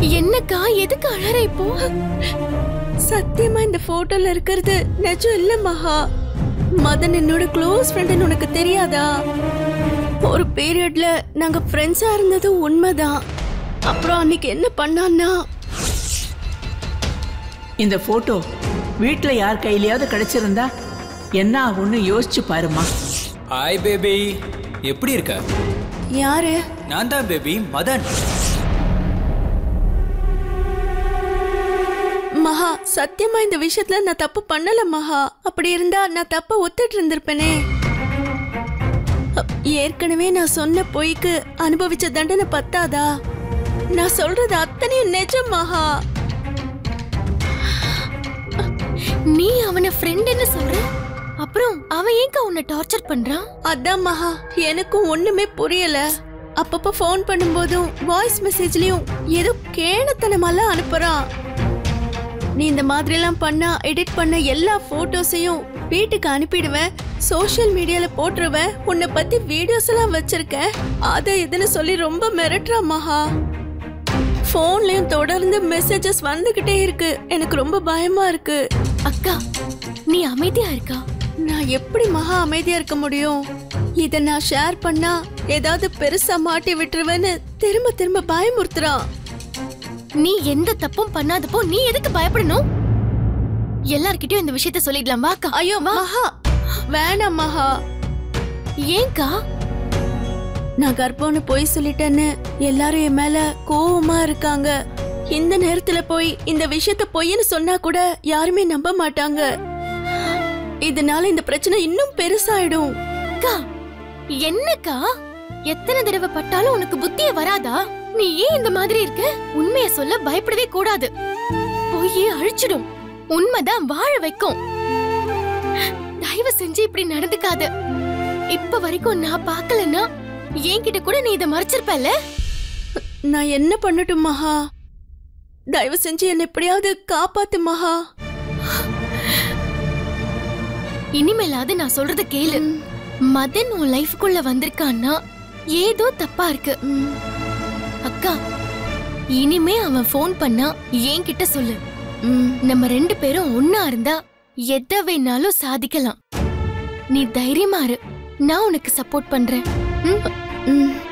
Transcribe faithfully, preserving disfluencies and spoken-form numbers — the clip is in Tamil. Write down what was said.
என்னக்கா எதுக்கு அழற இப்போ? சத்தியமா இந்த போட்டோல இருக்கிறது நிஜம் இல்ல மகா. மதன் என்னோட க்ளோஸ் ஃப்ரெண்ட், உனக்கு தெரியாதா? ஒரு பீரியட்ல நாங்க ஃப்ரெண்ட்ஸா இருந்தது உண்மைதான். அப்புறம் அன்னைக்கு என்ன பண்ணான்னா, இந்த போட்டோ வீட்ல யார் கையிலயாவது கிடைச்சிருந்தா என்ன ஆகும்னு யோசிச்சு பாருமா. ஹாய் பேபி, எப்படி இருக்க? யாரு? நான் தான் பேபி, மதன். மகா, சத்தியமா இந்த விஷயத்துல நான் தப்பு பண்ணல மகா. அப்படி இருந்தா நான் தப்ப ஒத்துட்டு இருந்திருப்பேனே. ஏற்கனவே நான் சொன்ன பொய்க்கு அனுபவிச்ச தண்டனை பத்தாதா? நான் சொல்றது அத்தனையும் நிஜம் மகா. நீ அவன ஃப்ரெண்ட்னு சொல்ற, அப்புறம் அவன் ஏங்க உன்னை டார்ச்சர் பண்றான்? அதான் மகா, எனக்கும் ஒண்ணுமே புரியல. அப்பப்ப போன் பண்ணும்போதும் வாய்ஸ் மெசேஜ்லயும் ஏதோ கேணத்தனமாலாம் அனுப்புறான். நீ இந்த மாதிரி எல்லாம் பண்ணா எடிட் பண்ண எல்லா போட்டோஸையும் வீட்டுக்கு அனுப்பிடுவேன், சோசியல் மீடியால போட்டுருவேன், உன்னை பத்தி வீடியோஸ் எல்லாம் வச்சிருக்கேன், அத இதுன்னு சொல்லி ரொம்ப மிரட்டுறா மகா. போன்லயும் தொடர்ந்து மெசேஜஸ் வந்துகிட்டே இருக்கு. எனக்கு ரொம்ப பயமா இருக்கு. அக்கா, நீ அமைதியா இருக்கா? நான் எப்படி மகா அமைதியா இருக்க முடியும்? இத நான் ஷேர் பண்ணா ஏதாவது பெருசா மாட்டி விட்டுருவேன்னு திரும்ப திரும்ப பயமுறுத்துறான். நீ எந்த தப்பும் பண்ணாதப்போ நீ எதுக்கு பயப்படணும்? எல்லார்கிட்டயும் இந்த விஷயத்த சொல்லிடலாம் வாக்கா. ஐயோ மகா, வேணாம் மகா. ஏங்கா? நான் கர்ப்பம்னு போய் சொல்லிட்டேன்னு எல்லாரும் என் மேல கோவமா இருக்காங்க. இந்த நேரத்துல போய் இந்த விஷயத்த பொய்ன்னு சொன்னா கூட யாருமே நம்ப மாட்டாங்க. இதனால இந்த பிரச்சனை இன்னும் பெருசாயிடும். அக்கா, என்னக்கா? எத்தனை தடவை பட்டாலும் உனக்கு புத்தியே வராதா? நீ ஏன் இந்த மாதிரி இருக்க? உண்மையை சொல்ல பயப்படவே கூடாது. பொய்யே அழிச்சிடும், உண்மைதான் வாழ வைக்கும். தயவு செஞ்சு இப்படி நடந்துக்காத. இப்ப வரைக்கும் நான் பார்க்கலன்னா என்கிட்ட கூட நீ இதை மறைச்சிருப்பல. நான் என்ன பண்ணட்டும் மகா? தயவு செஞ்சு என்ன எப்படியாவது காப்பாத்து மகா. இனிமேலாவது நான் சொல்றத கேளு. மதன் உன் லைஃப்குள்ள வந்திருக்கான்னா ஏதோ தப்பா இருக்கு. அக்கா, இனிமே அவன் போன் பண்ணா என்கிட்ட சொல்லு. நம்ம ரெண்டு பேரும் ஒன்னா இருந்தா எதை வேணாலும் சாதிக்கலாம். நீ தைரியமா இரு, நான் உனக்கு சப்போர்ட் பண்றேன்.